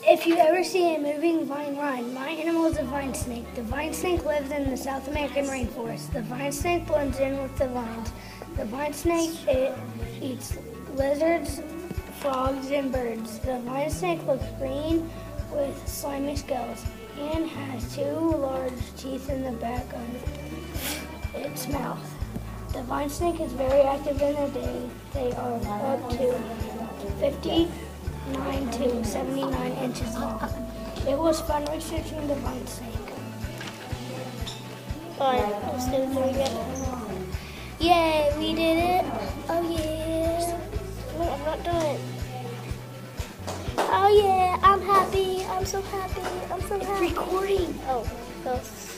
If you ever see a moving vine run, my animal is a vine snake. The vine snake lives in the South American rainforest. The vine snake blends in with the vines. The vine snake eats lizards, frogs, and birds. The vine snake looks green with slimy scales and has 2 large teeth in the back of its mouth. The vine snake is very active in the day. They are up to 59 to 79 inches long. It was fun researching the vine snake. Alright, let's do 3 again. Yay, we did it. Oh yeah. No, I'm not done. Oh yeah, I'm happy. I'm so happy. I'm so happy. Recording. Oh,